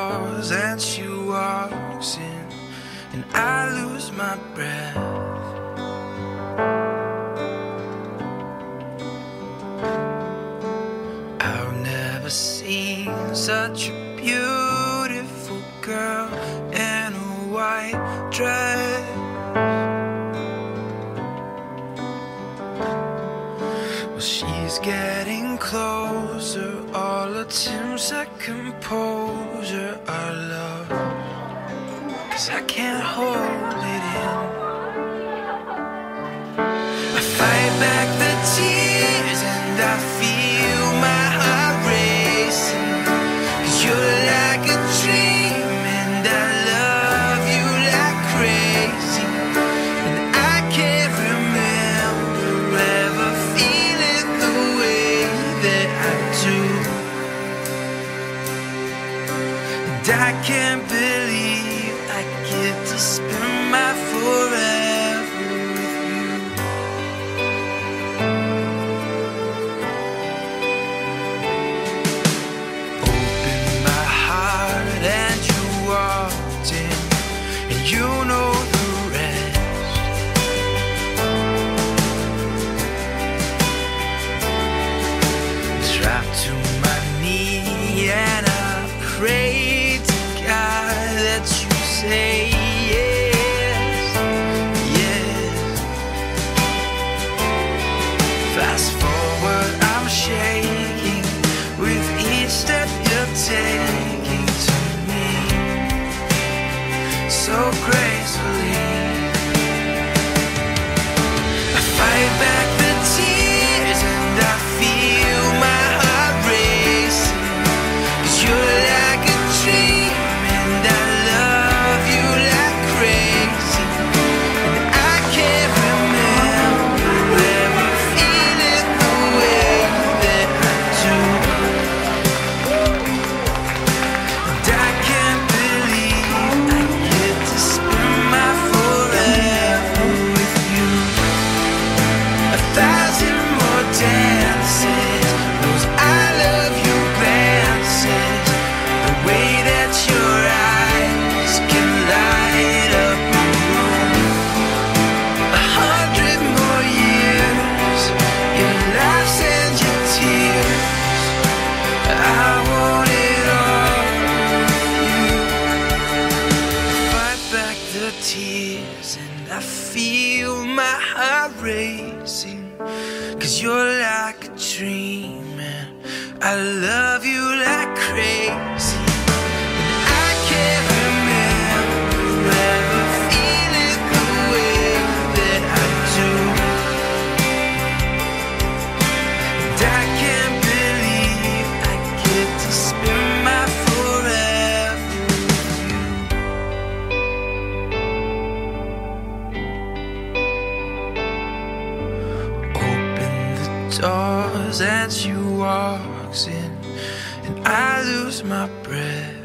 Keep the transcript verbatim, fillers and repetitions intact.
doors and she walks in, and I lose my breath. I've never seen such a beautiful girl in a white dress. Well, she's getting closer, all attempts at composure are lost, 'cause I can't hold it in. I fight back the tears and I feel my heart racing, 'cause you're like a dream and I love you like crazy. And I can't remember ever feeling the way that I do. And I can't believe I get to spend my forever with you. Open my heart and you walked in, and you know the rest. Dropped to my knee and I prayed to God that you say yes, yes. Fast forward, I'm shaking with each step you're taking to me so gracefully. I fight back the tears and I feel my heart racing, 'cause you're like a dream and I love you like crazy. And I can't remember ever feeling the way that I do. And I can't believe I get to spend my forever with you. A thousand more dances, those I love you glances, the way that your eyes can light up a room. A hundred more years, your laughs and your tears, I want it all with you. Fight back the tears and I feel my heart racing, 'cause you're like a dream and I love you like crazy. And I can't remember ever feeling the way that I do. And I can't believe I get to spend my forever with you. Open the doors and she walks in, and I lose my breath.